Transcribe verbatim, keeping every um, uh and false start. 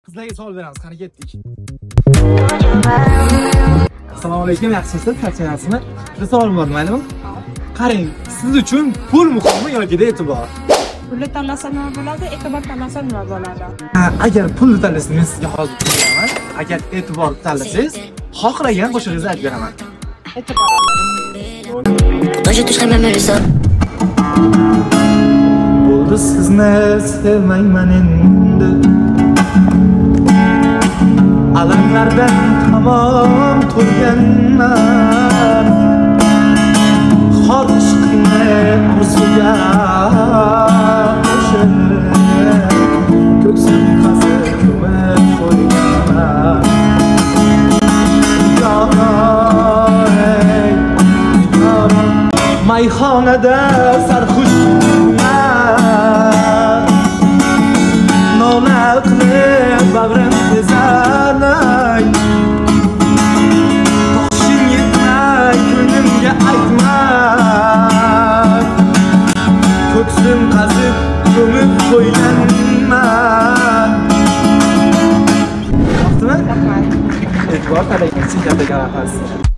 Qizlarga savol beramiz, qani ketdik. Assalomu alaykum, yaxshimisiz? Charchayapsizmi? Bir savolim bor, maylimi? Qarang, siz uchun pul muhimmi yoki e'tibor? Pulni tanlasam nima bo'ladi, e'tibor tanlasam nima bo'ladi? Ha, agar pulni tanlasangiz men sizga hozir beraman. Agar e'tibor tanlasangiz, xohlagan qo'shig'ingizni aytib beraman. E'tibor olaman. Moi je toucherai même le sol. Bo'ldi sizni sevmayman endi. Alamlardan tamom to'lganman. Xo'ishqinni orzuga qo'shib ko'ksim qazib ko'mib qo'yganman. Mayxonada sarxushman, nola qilib bag'rim tezalay. Toshing yetmay ko'nglimga aytmay, ko'ksim qazib ko'mib qo'yganman. Yoqdimi? Rahmat. E'tibor talaygan, sizga rahmat.